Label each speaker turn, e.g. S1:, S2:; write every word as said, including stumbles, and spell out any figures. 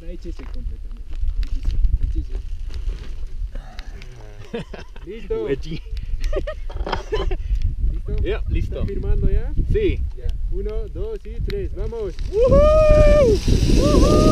S1: Échese completamente. Échese. Échese. Listo.
S2: Wedgie.
S1: ¿Listo?
S2: Ya, listo.
S1: ¿Está firmando ya?
S2: Sí.
S1: Ya. Uno, dos y tres. ¡Vamos!
S2: ¡Woohoo! ¡Woohoo!